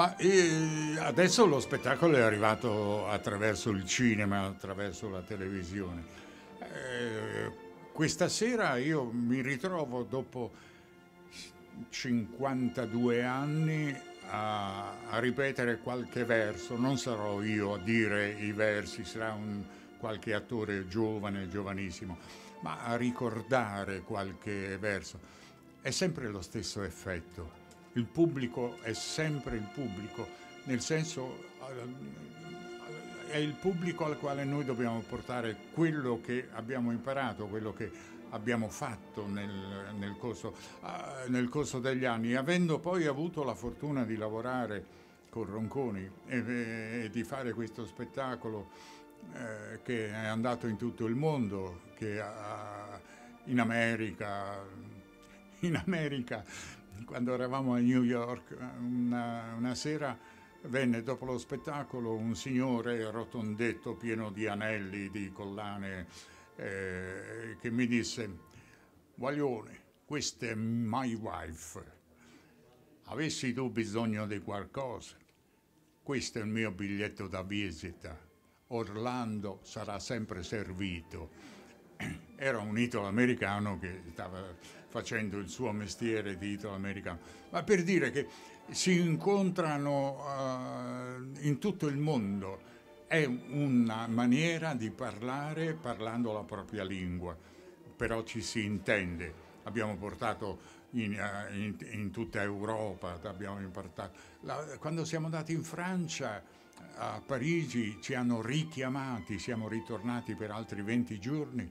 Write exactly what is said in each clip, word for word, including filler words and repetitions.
Ma eh, adesso lo spettacolo è arrivato attraverso il cinema, attraverso la televisione. Eh, questa sera io mi ritrovo dopo cinquantadue anni a, a ripetere qualche verso. Non sarò io a dire i versi, sarà un, qualche attore giovane, giovanissimo, ma a ricordare qualche verso. È sempre lo stesso effetto. Il pubblico è sempre il pubblico, nel senso è il pubblico al quale noi dobbiamo portare quello che abbiamo imparato, quello che abbiamo fatto nel, nel, corso, uh, nel corso degli anni, avendo poi avuto la fortuna di lavorare con Ronconi e, e di fare questo spettacolo eh, che è andato in tutto il mondo, che ha, in America, in America, quando eravamo a New York, una, una sera venne dopo lo spettacolo un signore rotondetto, pieno di anelli, di collane, eh, che mi disse: Guaglione, questa è my wife. Avessi tu bisogno di qualcosa, questo è il mio biglietto da visita. Orlando sarà sempre servito. Era un italo-americano che stava facendo il suo mestiere di italo-americano, ma per dire che si incontrano uh, in tutto il mondo. È una maniera di parlare parlando la propria lingua, però ci si intende. Abbiamo portato in, uh, in, in tutta Europa, abbiamo importato. La, quando siamo andati in Francia, a Parigi, ci hanno richiamati, siamo ritornati per altri venti giorni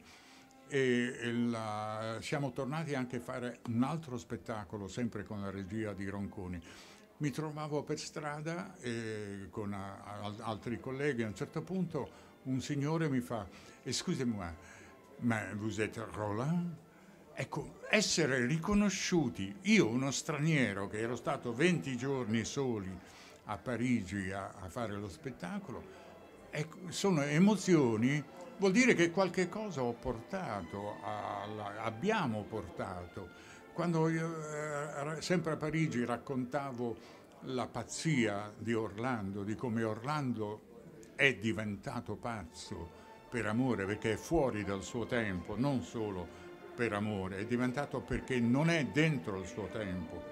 e la, siamo tornati anche a fare un altro spettacolo, sempre con la regia di Ronconi. Mi trovavo per strada eh, con a, a, altri colleghi. A un certo punto un signore mi fa: Excusez-moi, ma vous êtes Roland? Ecco, essere riconosciuti, io uno straniero che ero stato venti giorni soli a Parigi a, a fare lo spettacolo, ecco, sono emozioni. Vuol dire che qualche cosa ho portato, alla, abbiamo portato. Quando io, eh, sempre a Parigi, raccontavo la pazzia di Orlando, di come Orlando è diventato pazzo per amore, perché è fuori dal suo tempo, non solo per amore, è diventato perché non è dentro il suo tempo.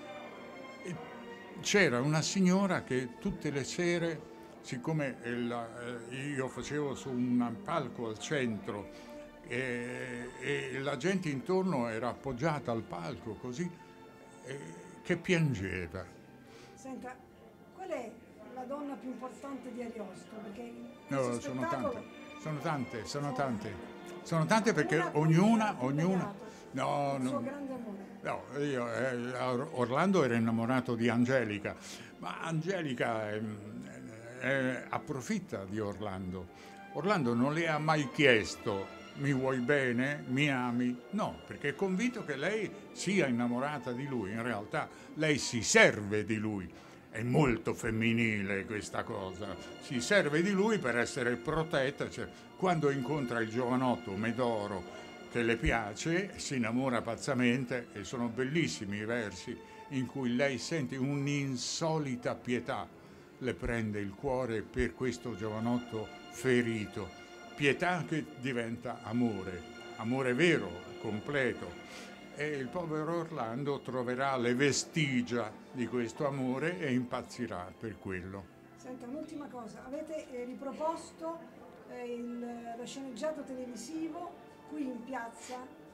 E c'era una signora che tutte le sere, siccome il, io facevo su un palco al centro e, e la gente intorno era appoggiata al palco così, e, che piangeva. Senta, qual è la donna più importante di Ariosto? Perché no, spettacolo... sono tante, sono tante, sono tante, sono tante perché ognuna, ognuna, no, il suo no, grande amore. no, io, eh, Orlando era innamorato di Angelica, ma Angelica eh, eh, approfitta di Orlando. Orlando non le ha mai chiesto: mi vuoi bene, mi ami? No, perché è convinto che lei sia innamorata di lui. In realtà lei si serve di lui. È molto femminile questa cosa. Si serve di lui per essere protetta. Cioè, quando incontra il giovanotto Medoro che le piace, si innamora pazzamente, e sono bellissimi i versi in cui lei sente un'insolita pietà. Le prende il cuore per questo giovanotto ferito. Pietà che diventa amore, amore vero, completo. E il povero Orlando troverà le vestigia di questo amore e impazzirà per quello. Senta, un'ultima cosa, avete eh, riproposto eh, il, lo sceneggiato televisivo qui in piazza,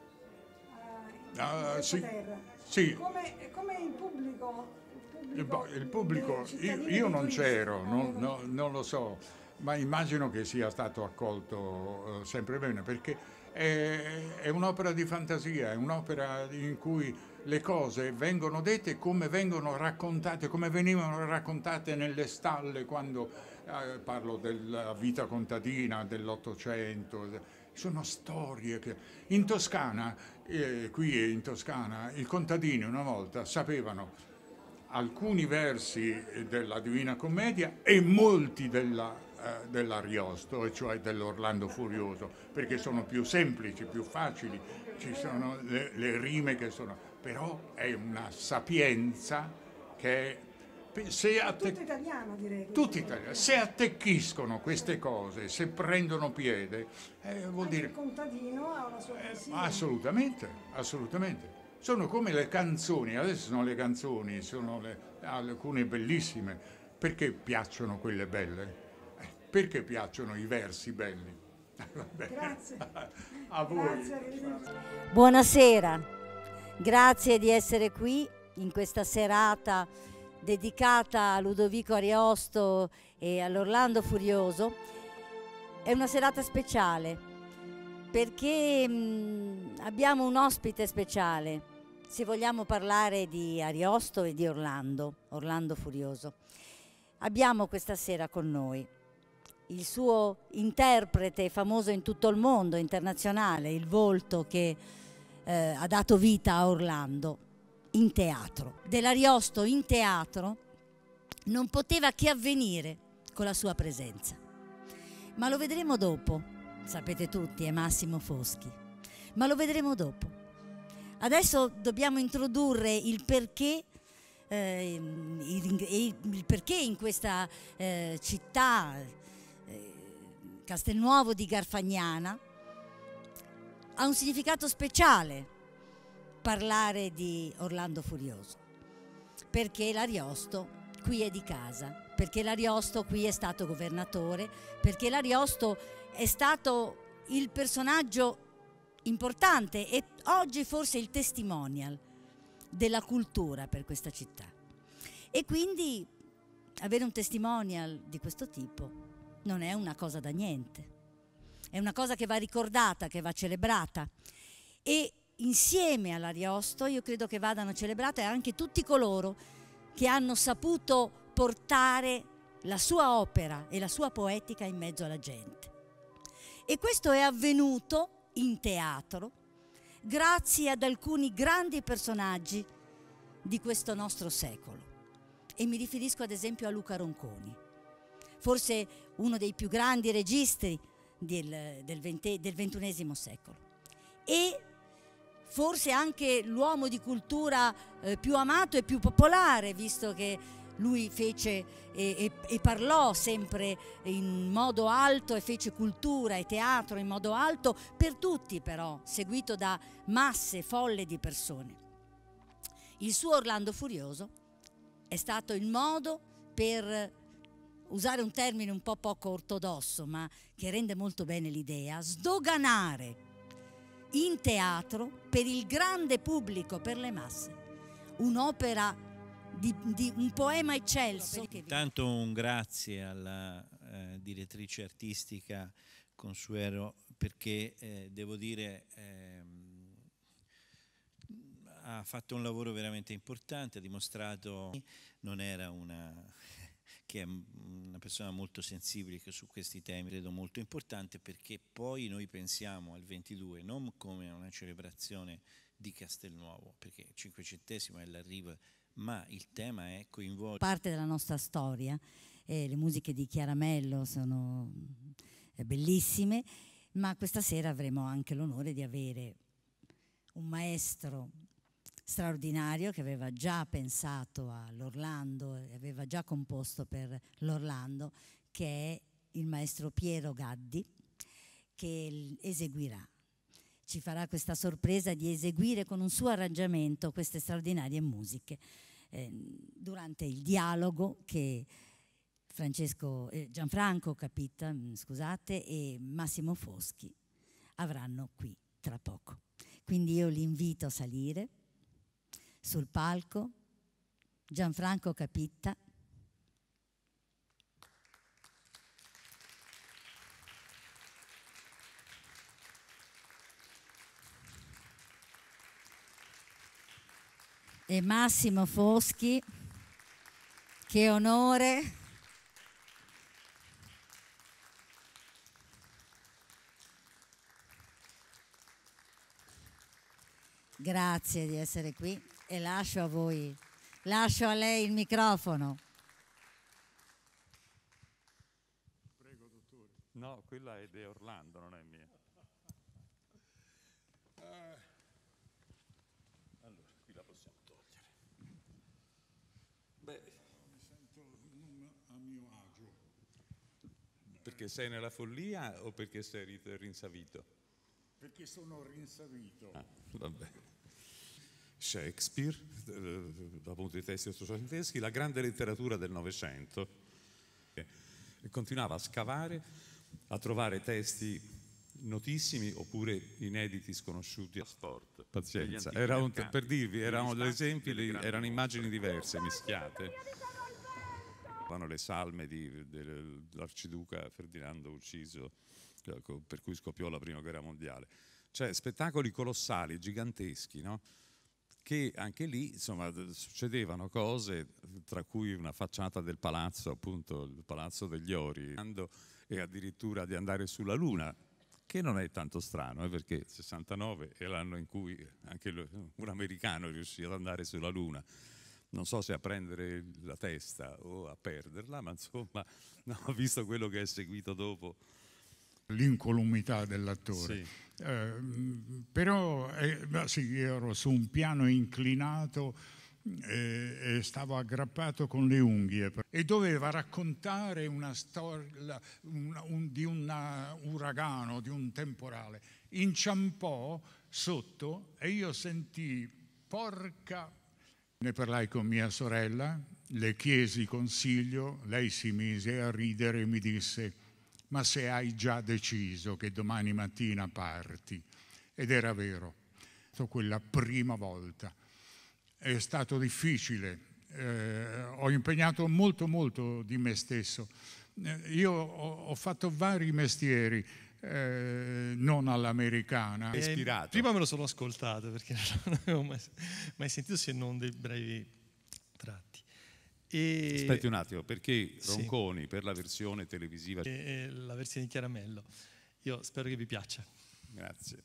eh, in uh, sì, terra. Sì. Come, come il pubblico? Il pubblico, il, il pubblico io, io non c'ero, non, no, non lo so, ma immagino che sia stato accolto uh, sempre bene, perché è, è un'opera di fantasia, è un'opera in cui le cose vengono dette come vengono raccontate, come venivano raccontate nelle stalle quando eh, parlo della vita contadina dell'Ottocento. Sono storie che in Toscana, eh, qui in Toscana, i contadini una volta sapevano alcuni versi della Divina Commedia e molti della, eh, dell'Ariosto, e cioè dell'Orlando Furioso, perché sono più semplici, più facili, ci sono le, le rime che sono... però è una sapienza che è Se è tutto italiano, direi. Tutti italiani. Se attecchiscono queste cose, se prendono piede, eh, vuol Anche dire... il contadino ha una sua poesia. Eh, assolutamente, assolutamente. Sono come le canzoni, adesso sono le canzoni, sono le, alcune bellissime. Perché piacciono quelle belle? Eh, perché piacciono i versi belli? Grazie. A voi. Grazie. Buonasera, grazie di essere qui in questa serata dedicata a Ludovico Ariosto e all'Orlando Furioso. È una serata speciale perché mh, abbiamo un ospite speciale, se vogliamo parlare di Ariosto e di Orlando, Orlando Furioso. Abbiamo questa sera con noi il suo interprete famoso in tutto il mondo, internazionale, il volto che eh, ha dato vita a Orlando in teatro. Dell'Ariosto in teatro non poteva che avvenire con la sua presenza. Ma lo vedremo dopo, sapete tutti, è Massimo Foschi, ma lo vedremo dopo. Adesso dobbiamo introdurre il perché, eh, il, il perché in questa eh, città, eh, Castelnuovo di Garfagnana, ha un significato speciale parlare di Orlando Furioso, perché l'Ariosto qui è di casa, perché l'Ariosto qui è stato governatore, perché l'Ariosto è stato il personaggio importante e oggi forse il testimonial della cultura per questa città. E quindi avere un testimonial di questo tipo non è una cosa da niente, è una cosa che va ricordata, che va celebrata, e insieme all'Ariosto io credo che vadano celebrate anche tutti coloro che hanno saputo portare la sua opera e la sua poetica in mezzo alla gente. E questo è avvenuto in teatro grazie ad alcuni grandi personaggi di questo nostro secolo. E mi riferisco ad esempio a Luca Ronconi, forse uno dei più grandi registi del, del, venti, del ventunesimo secolo. E forse anche l'uomo di cultura eh, più amato e più popolare, visto che lui fece e, e, e parlò sempre in modo alto e fece cultura e teatro in modo alto per tutti, però seguito da masse folle di persone. Il suo Orlando Furioso è stato il modo per usare un termine un po' poco ortodosso, ma che rende molto bene l'idea, sdoganare in teatro per il grande pubblico, per le masse, un'opera di, di un poema eccelso. Intanto un grazie alla eh, direttrice artistica Consuero, perché eh, devo dire ehm, ha fatto un lavoro veramente importante, ha dimostrato non era una che è una persona molto sensibile che su questi temi, credo molto importante, perché poi noi pensiamo al ventidue non come a una celebrazione di Castelnuovo, perché il cinquecentesimo è l'arrivo, ma il tema è coinvolto. Parte della nostra storia, eh, le musiche di Chiaramello sono eh, bellissime, ma questa sera avremo anche l'onore di avere un maestro straordinario che aveva già pensato all'Orlando e aveva già composto per l'Orlando, che è il maestro Piero Gaddi, che eseguirà. Ci farà questa sorpresa di eseguire con un suo arrangiamento queste straordinarie musiche eh, durante il dialogo che Francesco, eh, Gianfranco Capitta, scusate, e Massimo Foschi avranno qui tra poco. Quindi io li invito a salire sul palco. Gianfranco Capitta. E Massimo Foschi, che onore. Grazie di essere qui e lascio a voi, lascio a lei il microfono. Prego, dottore. No, quella è di Orlando, non è mia. Uh, allora, qui la possiamo togliere. Beh, perché sei nella follia o perché sei rinsavito? Perché sono rinsavito. Ah, vabbè. Shakespeare, eh, dal punto di vista ottocenteschi, la grande letteratura del Novecento, e continuava a scavare, a trovare testi notissimi oppure inediti, sconosciuti. Sport. Pazienza. Era un, per dirvi, erano degli esempi, erano immagini diverse, mischiate. Vanno le salme di, dell'arciduca Ferdinando ucciso, per cui scoppiò la prima guerra mondiale. Cioè spettacoli colossali, giganteschi, no? Che anche lì insomma succedevano cose, tra cui una facciata del palazzo, appunto il Palazzo degli Ori, e addirittura di andare sulla Luna, che non è tanto strano, eh, perché il sessantanove è l'anno in cui anche un americano riuscì ad andare sulla Luna. Non so se a prendere la testa o a perderla, ma insomma, no, ho visto quello che è seguito dopo. L'incolumità dell'attore. Sì. Eh, però eh, sì, io ero su un piano inclinato eh, e stavo aggrappato con le unghie e doveva raccontare una storia un, un, di un uragano, di un temporale. Inciampò sotto e io sentii, porca. Ne parlai con mia sorella, le chiesi consiglio, lei si mise a ridere e mi disse: ma se hai già deciso che domani mattina parti? Ed era vero, quella prima volta. È stato difficile, eh, ho impegnato molto molto di me stesso. Eh, io ho, ho fatto vari mestieri, eh, non all'americana. Eh, Ispirato. Prima me lo sono ascoltato perché non avevo mai, mai sentito, se non dei brevi tratti. E aspetti un attimo, perché sì. Ronconi per la versione televisiva? E, e la versione di Chiaramello. Io spero che vi piaccia. Grazie.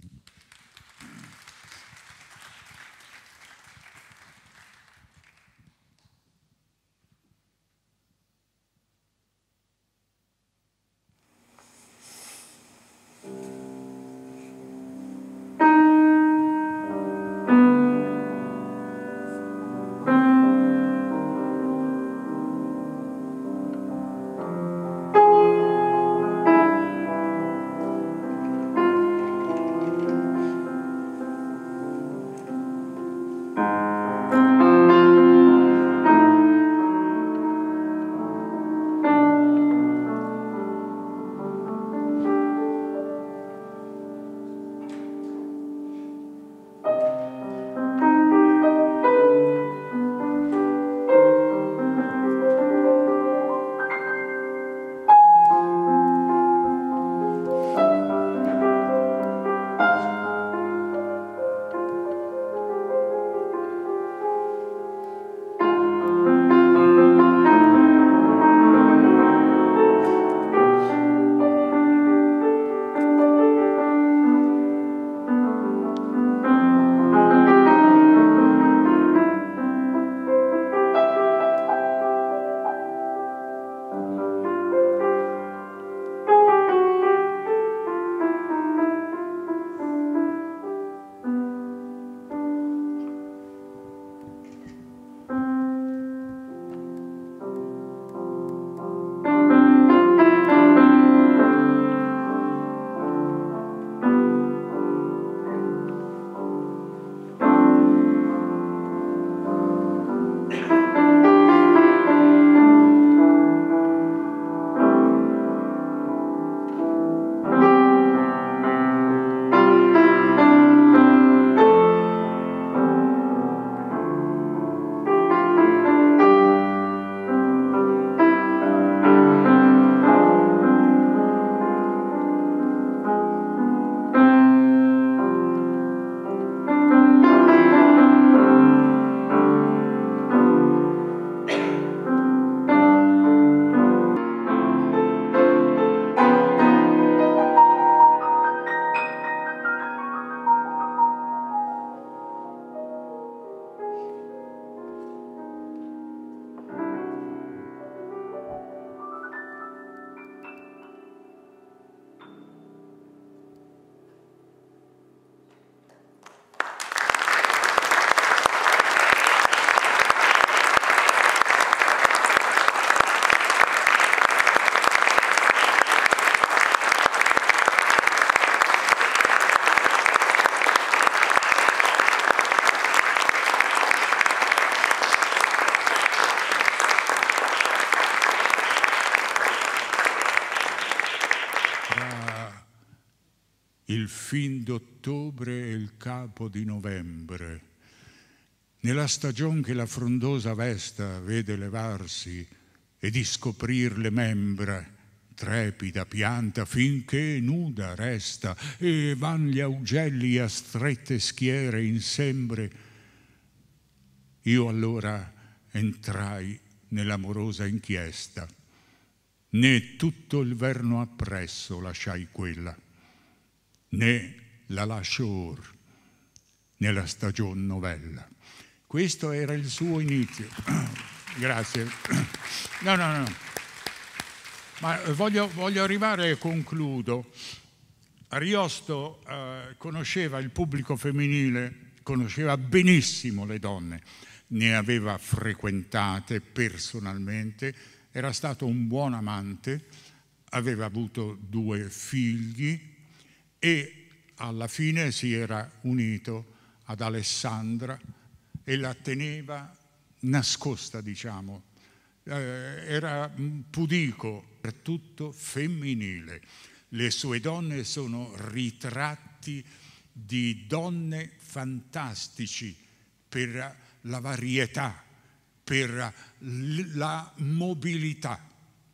il fin d'ottobre e il capo di novembre, nella stagion che la frondosa vesta vede levarsi e di scoprir le membra, trepida pianta finché nuda resta, e van gli augelli a strette schiere in sembre. Io allora entrai nell'amorosa inchiesta, né tutto il verno appresso lasciai quella, né la lascio or nella stagion novella. Questo era il suo inizio. Grazie. No, no, no. Ma voglio, voglio arrivare e concludo. Ariosto eh, conosceva il pubblico femminile, conosceva benissimo le donne, ne aveva frequentate personalmente, era stato un buon amante, aveva avuto due figli e alla fine si era unito ad Alessandra e la teneva nascosta, diciamo. Eh, era pudico, per tutto femminile. Le sue donne sono ritratti di donne fantastici per la varietà, per la mobilità.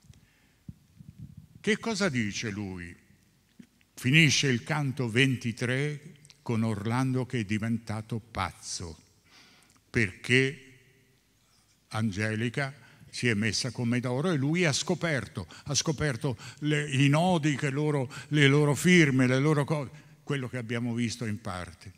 Che cosa dice lui? Finisce il canto ventitré con Orlando che è diventato pazzo perché Angelica si è messa con Medoro e lui ha scoperto, ha scoperto le, i nodi, che loro, le loro firme, le loro cose, quello che abbiamo visto in parte.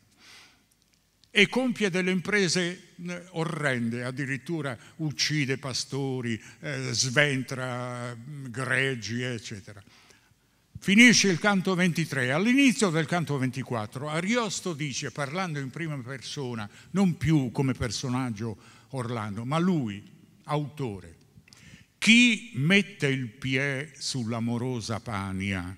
E compie delle imprese orrende, addirittura uccide pastori, eh, sventra greggi, eccetera. Finisce il canto ventitré. All'inizio del canto ventiquattro Ariosto dice, parlando in prima persona, non più come personaggio Orlando, ma lui, autore: chi mette il piede sull'amorosa Pania,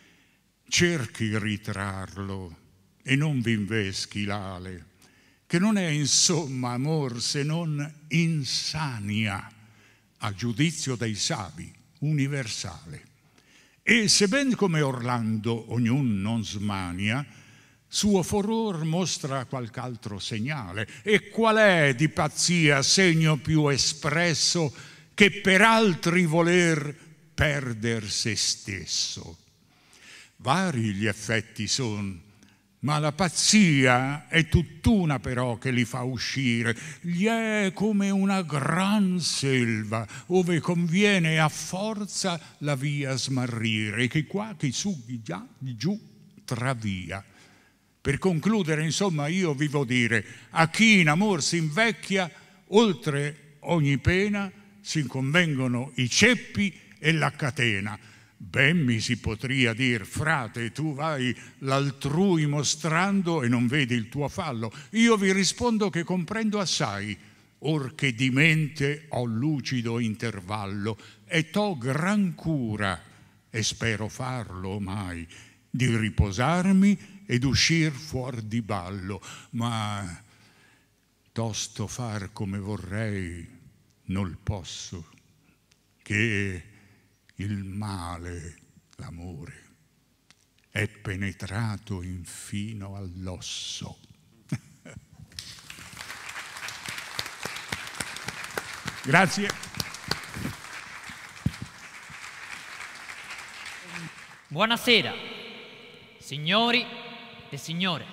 cerchi ritrarlo e non v'inveschi l'ale, che non è insomma amor se non insania, a giudizio dei savi, universale. E se ben come Orlando ognun non smania, suo furor mostra qualch'altro segnale. E qual è di pazzia segno più espresso che per altri voler perder se stesso? Vari gli effetti son, ma la pazzia è tutt'una però che li fa uscire. Gli è come una gran selva, ove conviene a forza la via smarrire, che qua, che su, che già, di giù, travia. Per concludere, insomma, io vivo dire, a chi in amor si invecchia, oltre ogni pena, si convengono i ceppi e la catena. Ben mi si potria dir, frate, tu vai l'altrui mostrando e non vedi il tuo fallo. Io vi rispondo che comprendo assai, or che di mente ho lucido intervallo, e t'ho gran cura, e spero farlo mai, di riposarmi ed uscir fuor di ballo. Ma tosto far come vorrei non posso, che il male, l'amore, è penetrato infino all'osso. Grazie. Buonasera, signori e signore.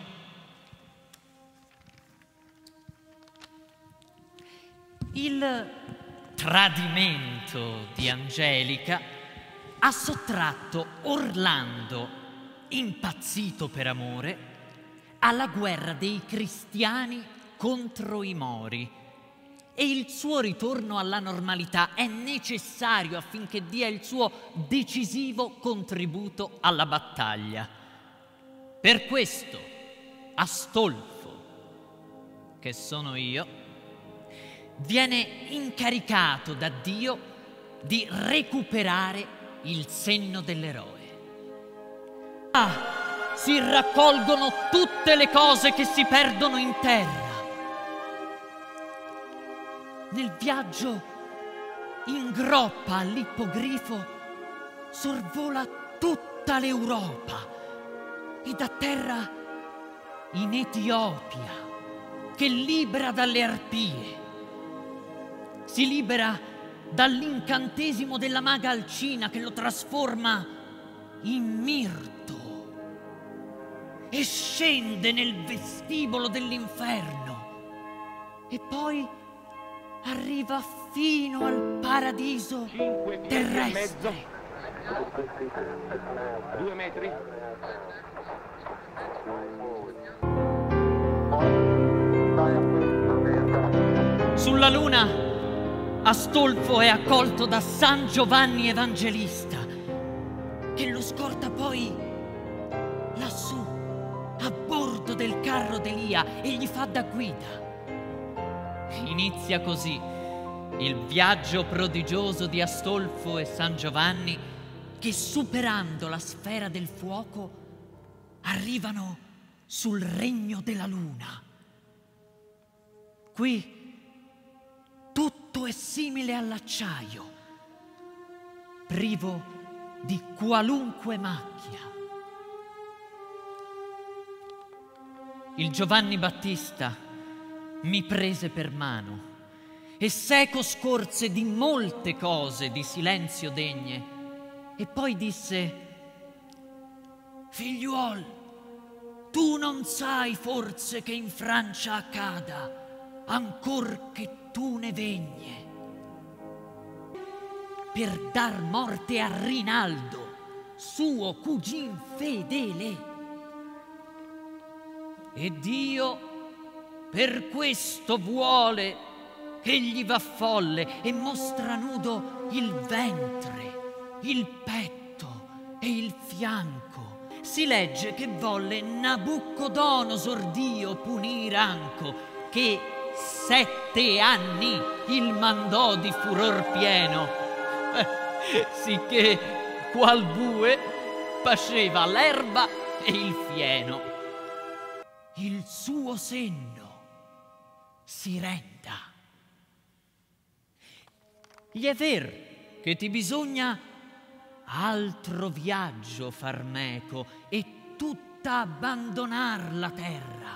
Il tradimento di Angelica ha sottratto Orlando, impazzito per amore, alla guerra dei cristiani contro i Mori, e il suo ritorno alla normalità è necessario affinché dia il suo decisivo contributo alla battaglia. Per questo Astolfo, che sono io, viene incaricato da Dio di recuperare il senno dell'eroe. Ah, si raccolgono tutte le cose che si perdono in terra. Nel viaggio in groppa all'ippogrifo sorvola tutta l'Europa ed atterra in Etiopia, che libera dalle arpie. Si libera dall'incantesimo della maga Alcina che lo trasforma in mirto e scende nel vestibolo dell'inferno e poi arriva fino al paradiso terrestre. Due metri. Sulla luna Astolfo è accolto da San Giovanni Evangelista, che lo scorta poi lassù, a bordo del carro d'Elia, e gli fa da guida. Inizia così il viaggio prodigioso di Astolfo e San Giovanni, che superando la sfera del fuoco arrivano sul regno della luna. Qui tutto è simile all'acciaio, privo di qualunque macchia. Il Giovanni Battista mi prese per mano e seco scorse di molte cose di silenzio degne, e poi disse: figliuol, tu non sai forse che in Francia accada, ancor che tu ne vegne, per dar morte a Rinaldo, suo cugin fedele. E Dio per questo vuole che gli va folle e mostra nudo il ventre, il petto e il fianco. Si legge che volle Nabucodonosor Dio punire anco, che sette anni il mandò di furor pieno, eh, sicché qual bue pasceva l'erba e il fieno. Il suo senno si renda. Gli è ver che ti bisogna altro viaggio far meco e tutta abbandonar la terra.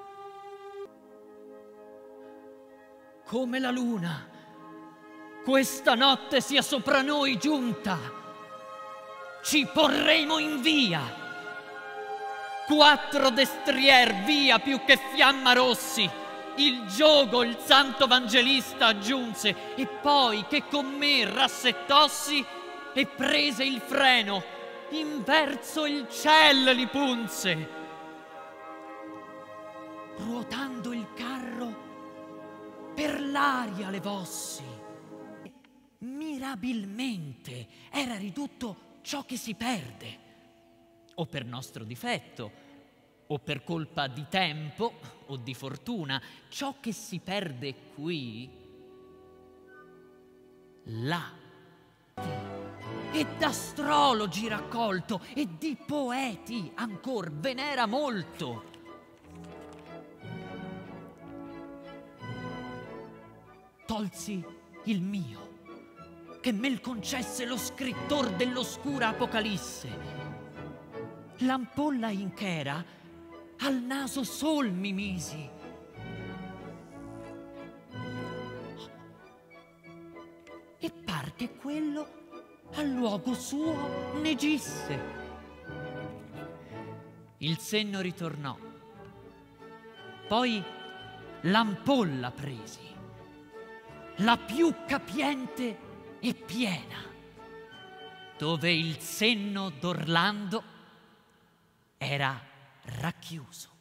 Come la luna, questa notte sia sopra noi giunta, ci porremo in via. Quattro destrier via più che fiamma rossi, il giogo il santo evangelista aggiunse, e poi che con me rassettossi e prese il freno, in verso il ciel li punse. Ruotando il carro per l'aria levossi, mirabilmente era ridotto ciò che si perde, o per nostro difetto, o per colpa di tempo o di fortuna. Ciò che si perde qui, là, e d'astrologi raccolto e di poeti ancor venera molto. Tolsi il mio, che me concesse lo scrittor dell'oscura Apocalisse. L'ampolla in chera al naso sol mi misi. E par che quello al luogo suo ne gisse. Il senno ritornò, poi l'ampolla presi, la più capiente e piena, dove il senno d'Orlando era racchiuso.